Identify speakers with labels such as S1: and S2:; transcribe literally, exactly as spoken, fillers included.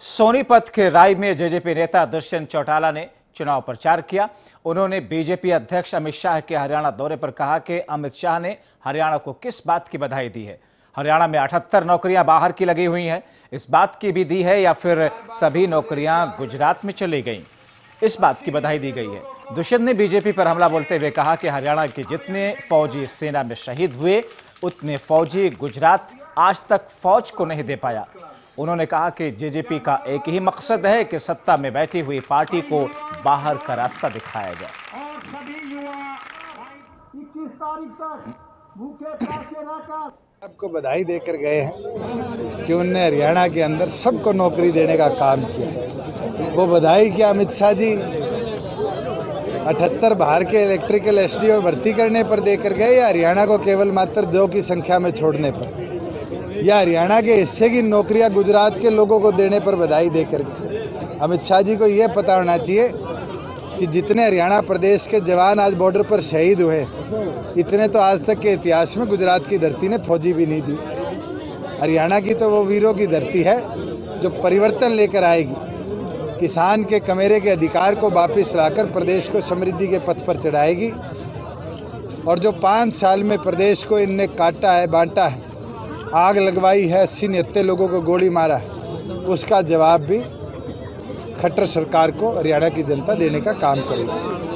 S1: सोनीपत के राय में जेजेपी नेता दुष्यंत चौटाला ने चुनाव प्रचार किया। उन्होंने बीजेपी अध्यक्ष अमित शाह के हरियाणा दौरे पर कहा कि अमित शाह ने हरियाणा को किस बात की बधाई दी है। हरियाणा में अठहत्तर नौकरियां बाहर की लगी हुई हैं, इस बात की भी दी है या फिर सभी नौकरियां गुजरात में चली गईं, इस बात की बधाई दी गई है। दुष्यंत ने बीजेपी पर हमला बोलते हुए कहा कि हरियाणा के जितने फौजी सेना में शहीद हुए उतने फौजी गुजरात आज तक फौज को नहीं दे पाया। उन्होंने कहा कि जेजेपी का एक ही मकसद है कि सत्ता में बैठी हुई पार्टी को बाहर का रास्ता दिखाया जाए।
S2: और सभी युवा इक्कीस तारीख तक भूखे प्यासे रहकर
S3: आपको बधाई देकर गए हैं कि उनने हरियाणा के अंदर सबको नौकरी देने का काम किया। वो बधाई क्या अमित शाह जी अठहत्तर बाहर के इलेक्ट्रिकल एसडीओ भर्ती करने पर देकर गए या हरियाणा को केवल मात्र दो की संख्या में छोड़ने पर, या हरियाणा के हिस्से की नौकरियां गुजरात के लोगों को देने पर बधाई देकर गए। अमित शाह जी को ये पता होना चाहिए कि जितने हरियाणा प्रदेश के जवान आज बॉर्डर पर शहीद हुए, इतने तो आज तक के इतिहास में गुजरात की धरती ने फौजी भी नहीं दी। हरियाणा की तो वो वीरों की धरती है जो परिवर्तन लेकर आएगी, किसान के कमेरे के अधिकार को वापस लाकर प्रदेश को समृद्धि के पथ पर चढ़ाएगी। और जो पाँच साल में प्रदेश को इनने काटा है, बांटा है, आग लगवाई है, अस्सी निहत्तर लोगों को गोली मारा है, उसका जवाब भी खट्टर सरकार को हरियाणा की जनता देने का काम करेगी।